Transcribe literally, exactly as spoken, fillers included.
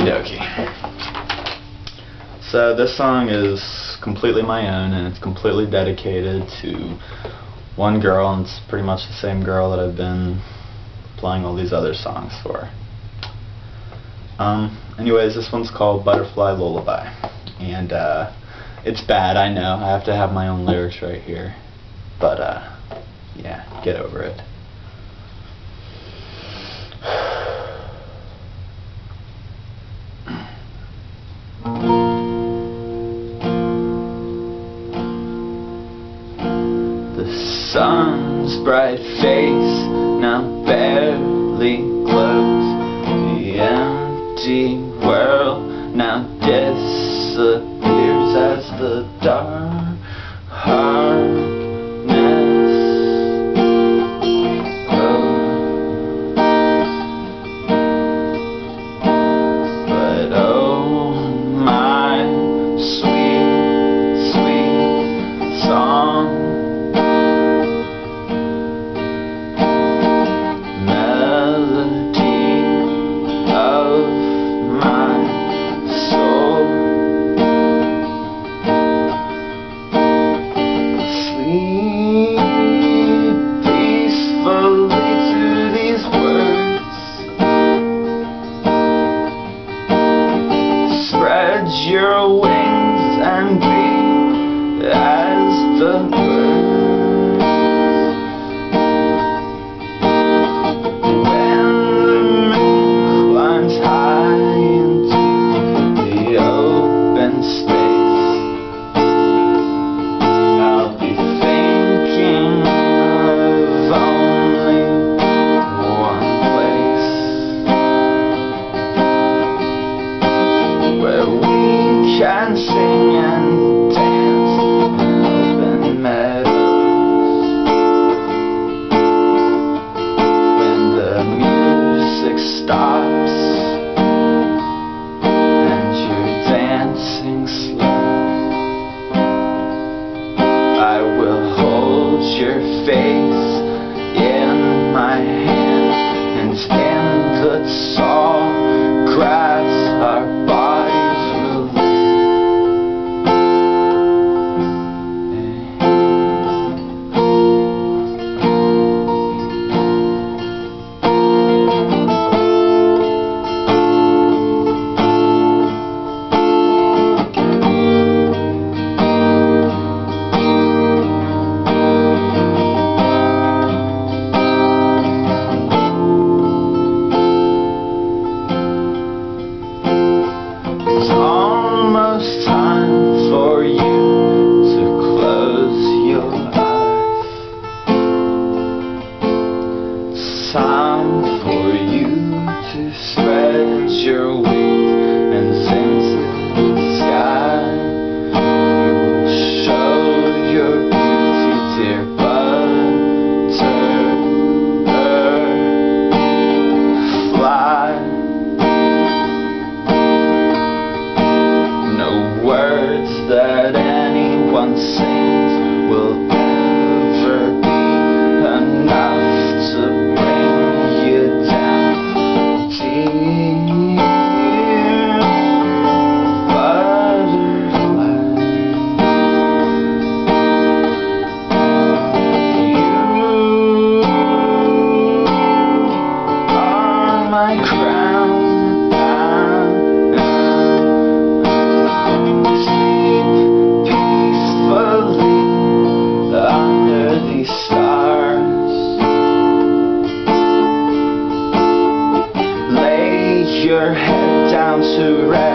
Okie dokie. So this song is completely my own, and it's completely dedicated to one girl, and it's pretty much the same girl that I've been playing all these other songs for. Um, anyways, this one's called Butterfly Lullaby, and uh, it's bad, I know. I have to have my own lyrics right here, but uh, yeah, get over it. The sun's bright face now barely glows. The empty world now disappears as the darkness grows. But oh, my sweet, sweet song, your wings and be as the birds. When the moon climbs high into the open space, I'll be thinking of only one place where we can sing and dance in open meadows. When the music stops and you're dancing slow, I will hold your face in my hand, and in the tall grass our bodies will live. Time for you to spread your wings and sing to the sky. You will show your beauty, dear butterfly. No words that anyone sings will ever be enough to my crown. Sleep peacefully under these stars. Lay your head down to rest.